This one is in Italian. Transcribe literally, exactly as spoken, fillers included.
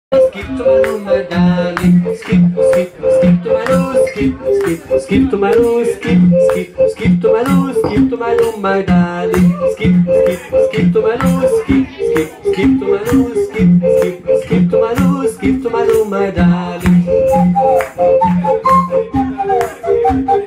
Skip to my room, my darling. Skip, skip, skip to my room. Skip, skip, skip to my room. Skip, skip, skip to my room. Skip to my room, my darling. Skip, skip, skip to my room. Skip, skip, skip to my room. Skip, skip, skip to my room. Skip to my room, my darling.